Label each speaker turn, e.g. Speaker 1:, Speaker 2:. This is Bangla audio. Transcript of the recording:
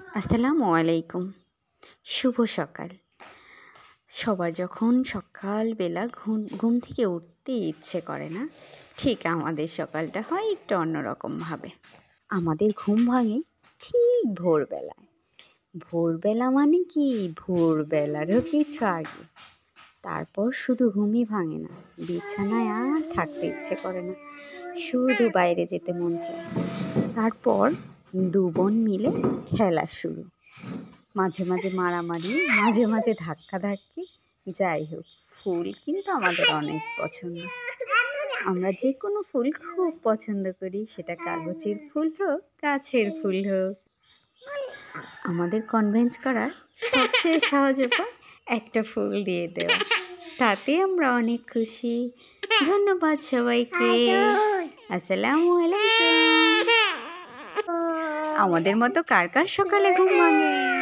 Speaker 1: আসসালামু আলাইকুম। শুভ সকাল। সবার যখন সকালবেলা ঘুম থেকে উঠতে ইচ্ছে করে না, ঠিক আমাদের সকালটা হয় একটু অন্যরকমভাবে। আমাদের ঘুম ভাঙে ঠিক ভোরবেলায়। ভোরবেলা মানে কি, ভোরবেলারও কিছু আগে। তারপর শুধু ঘুমই ভাঙে না, বিছানায় আর থাকতে ইচ্ছে করে না, শুধু বাইরে যেতে মন চায়। তারপর দু বোন মিলে খেলা শুরু, মাঝে মাঝে মারামারি, মাঝে মাঝে ধাক্কাধাক্কি। যাই হোক, ফুল কিন্তু আমাদের অনেক পছন্দ। আমরা যে কোনো ফুল খুব পছন্দ করি, সেটা কাগজের ফুল হোক, গাছের ফুল হোক। আমাদের কনভিন্স করার সবচেয়ে সহজ উপায় একটা ফুল দিয়ে দেওয়া, তাতে আমরা অনেক খুশি। ধন্যবাদ সবাইকে। আসসালামু আলাইকুম। আমাদের মতো কার কার সকালে ঘুম ভাঙে?